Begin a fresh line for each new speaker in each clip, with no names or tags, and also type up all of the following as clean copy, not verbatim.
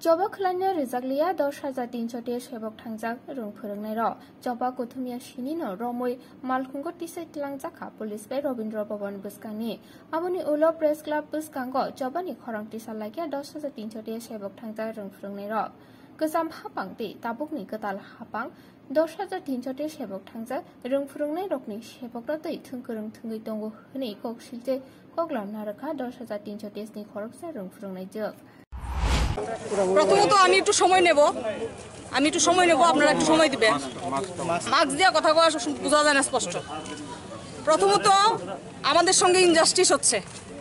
जबा खलानिया रिजाकलिया 10,300 सेबक थांजाक रों फोरोंनाय र जबा गौतमिया सिनिनो रमै मालखुंग टिसै तिलांजाखा पुलिस बे रवीन्द्र भवन बुस्कांनि आबुनि उलो प्रेस क्लाब बुस्कांगो जबानि खरं टिसा लागिया 10,300 सेबक थांजाक रों फोरोंनाय र गोजाम हापां दे ताबुकनि गोदाल हापां 10,300 सेबक थांजाक रों फोरोंनाय रकनि सेबक दै थुंगोरों थुंगै दंगो हनै कक सिलते कगलाम नारखा 10,300 नि खरकसा रों फोरोंनाय जों
প্রথমত আমি একটু সময় নেব আপনারা একটু সময় দিবেন মাস্ক দিয়ে কথা কওয়া বোঝা যায় না স্পষ্ট প্রথমত আমাদের সঙ্গে ইনজাস্টিস হচ্ছে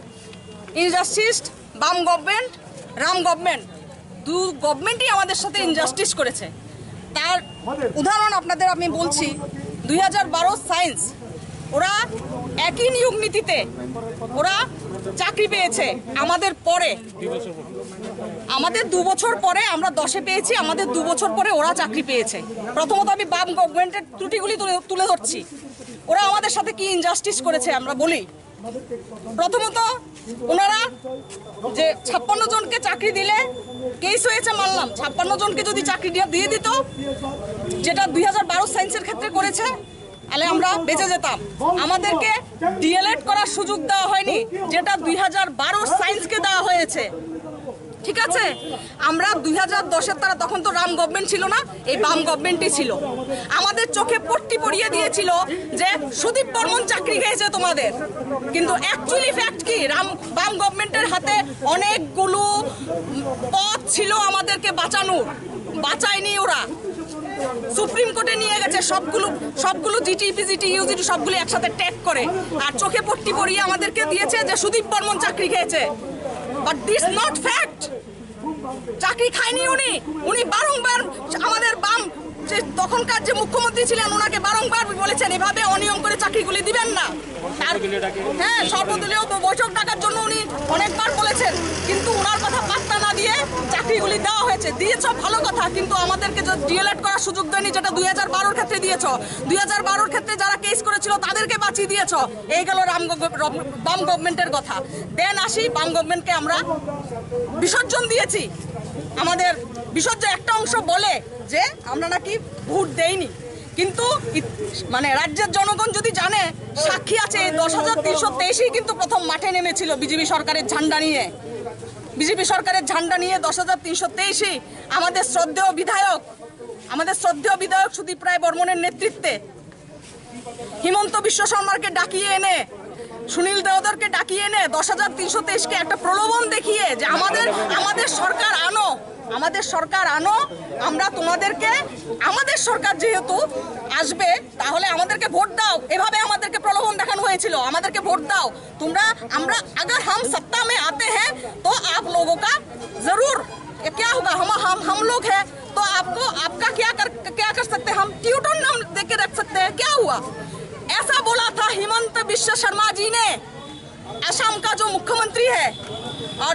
বাম গভর্নমেন্ট রাম গভর্নমেন্ট দু গভর্নমেন্টই আমাদের সাথে ইনজাস্টিস করেছে তার উদাহরণ আপনাদের আমি বলছি 2012 সায়েন্স ওরা একই নিয়োগ নীতিতে ওরা চাকরি পেয়েছে আমাদের পরে আমাদের 2 বছর পরে আমরা 10-এ পেয়েছি আমাদের 2 বছর পরে ওরা চাকরি পেয়েছে প্রথমত আমি বাম গভর্নমেন্টের ত্রুটিগুলি তুলে ধরছি ওরা আমাদের সাথে কি ইনজাস্টিস করেছে আমরা বলি প্রথমত ওনারা যে 56 জনকে চাকরি দিলে কেস হয়েছে মানলাম 56 জনকে যদি চাকরি দিয়ে দিত যেটা 2012 সায়েন্সের ক্ষেত্রে করেছে তাহলে আমরা বেঁচে যেতাম আমাদেরকে ডিএলএড করার সুযোগ দেওয়া হয়নি যেটা 2012 সায়েন্সকে দেওয়া হয়েছে ঠিক আছে আমরা 2010-এর তারা তখন তো রাম গভর্নমেন্ট ছিল না এই বাম গভর্নমেন্টই ছিল আমাদের চোখে পট্টি পরিয়ে দিয়েছিল যে সুদীপ বর্মন চাকরি খেয়েছে তোমাদের কিন্তু অ্যাকচুয়ালি ফ্যাক্ট কি বাম গভর্নমেন্টের হাতে অনেকগুলো পথ ছিল আমাদেরকে বাঁচায়নি ওরা সুপ্রিম কোর্টে নিয়ে গেছে সবগুলো জিটি পিজিটি ইউজিটি সবগুলো একসাথে ট্যাগ করে আর চোখে পট্টি পরিয়ে আমাদেরকে দিয়েছে যে সুদীপ বর্মন চাকরি খেয়েছে বাট দিস নট ফ্যাক্ট চাকরি খায়নি উনি বারংবার আমাদের বাম যে তখনকার যে মুখ্যমন্ত্রী ছিলেন ওনাকে বারংবার বলেছেন এভাবে অনিয়ম করে চাকরিগুলি দিবেন না হ্যাঁ সর্বদলীয় বৈঠক ডাকার জন্য উনি অনেকবার বলেছেন কিন্তু ওনার কথা পাত্তা না দিয়ে চাকরিগুলি দেওয়া হয়েছে দিয়েছ ভালো কথা কিন্তু আমাদেরকে ডিএলএড করার সুযোগ দেয়নি যেটা 2012-এর ক্ষেত্রে দিয়েছ 2012-এর ক্ষেত্রে যারা কেস করেছিল তাদেরকে বাঁচিয়ে দিয়েছ এই গেল বাম গভর্নমেন্টের কথা দেন আসি বাম গভর্নমেন্টকে আমরা বিসর্জন দিয়েছি আমাদের বিসর্জন একটা অংশ বলে যে আমরা নাকি ভোট দেইনি কিন্তু মানে রাজ্যের জনগণ যদি জানে সাক্ষী আছে 10,323 কিন্তু প্রথম মাঠে নেমেছিল বিজেপি সরকারের ঝান্ডা নিয়ে 10,323 আমাদের শ্রদ্ধেয় বিধায়ক সুদীপ রায় বর্মনের নেতৃত্বে হিমন্ত বিশ্ব শর্মাকে ডাকিয়ে এনে সুনীল দেওদরকে ডাকিয়ে এনে 10,323-কে একটা প্রলোভন দেখিয়ে যে আমাদের সরকার আনো আমরা তোমাদেরকে আমাদের সরকার যেহেতু আসবে তাহলে আমাদেরকে ভোট দাও এভাবে আমাদেরকে প্রলোভন দেখানো হয়েছিল আমাদেরকে ভোট দাও আমরা अगर हम सत्ता में आते हैं तो आप लोगों का जरूर क्या होगा हम लोग हैं तो आपका क्या कर सकते हैं हम ट्यूटन नाम देके रख सकते हैं क्या हुआ ऐसा बोला था हिमंत बिश्व शर्मा जी ने असम का जो मुख्यमंत्री है और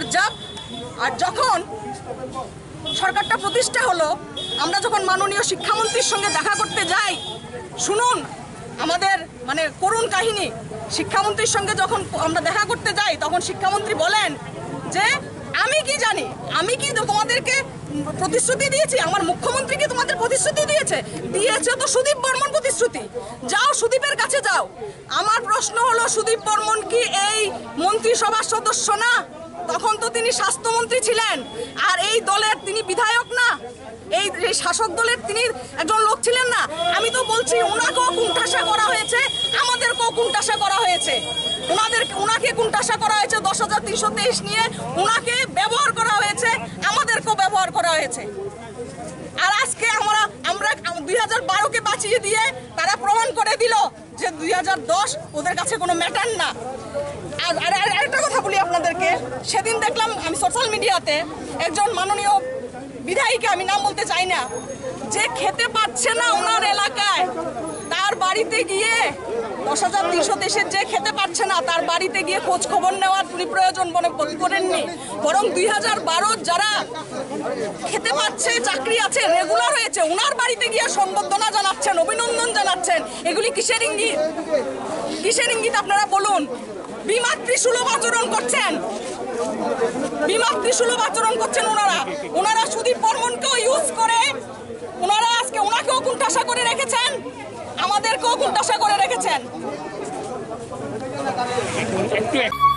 যখন সরকারটা প্রতিষ্ঠা হলো আমরা যখন মাননীয় শিক্ষামন্ত্রীর সঙ্গে দেখা করতে যাই শুনুন আমাদের মানে করুণ কাহিনী শিক্ষামন্ত্রীর সঙ্গে যখন আমরা দেখা করতে যাই তখন শিক্ষামন্ত্রী বলেন যে আমি কি জানি আমি কি তোমাদেরকে প্রতিশ্রুতি দিয়েছি আমার মুখ্যমন্ত্রী কি তোমাদের প্রতিশ্রুতি দিয়েছে তো সুদীপ বর্মন প্রতিশ্রুতি যাও সুদীপের কাছে যাও আমার প্রশ্ন হলো সুদীপ বর্মন কি এই মন্ত্রিসভার সদস্য না তখন তো তিনি স্বাস্থ্যমন্ত্রী ছিলেন আর এই দলের তিনি বিধায়ক না এই শাসক দলের তিনি একজন লোক ছিলেন না আমি তো বলছি ওনাকেও কুণ্ঠাসা করা হয়েছে আমাদেরকেও কুণ্ঠাসা করা হয়েছে ওনাকে কুণ্ঠাসা করা হয়েছে 10,323 নিয়ে ওনাকে ব্যবহার করা হয়েছে আমাদেরকেও ব্যবহার করা হয়েছে আর আজকে আমরা 2012-কে বাঁচিয়ে দিয়ে তারা প্রমাণ করে দিল যে 2010 ওদের কাছে কোনো ম্যাটার না আর আরেকটা কথা বলি আপনাদেরকে সেদিন দেখলাম আমি সোশ্যাল মিডিয়াতে একজন মাননীয় বিধায়িকা আমি নাম বলতে চাই না যে খেতে পাচ্ছে না ওনার এলাকায় তার বাড়িতে গিয়ে 10,323 যে খেতে পাচ্ছে না তার বাড়িতে গিয়ে খোঁজ খবর নেওয়ার প্রয়োজন মনে করেননি বরং 2012 যারা খেতে পাচ্ছে চাকরি আছে রেগুলার হয়েছে ওনার বাড়িতে গিয়ে সম্বর্ধনা জানাচ্ছেন অভিনন্দন জানাচ্ছেন এগুলি কিসের ইঙ্গিত কিসের ইঙ্গিত আপনারা বলুন। বিমাতৃসুলভ আচরণ করছেন, বিমাতৃসুলভ আচরণ করছেন ওনারা সুদীপ বর্মনকেও ইউজ করে ওনারা আজকে ওনাকেও কুণ্ঠাসা করে রেখেছেন, আমাদেরকেও কুণ্ঠাসা করে রেখেছেন।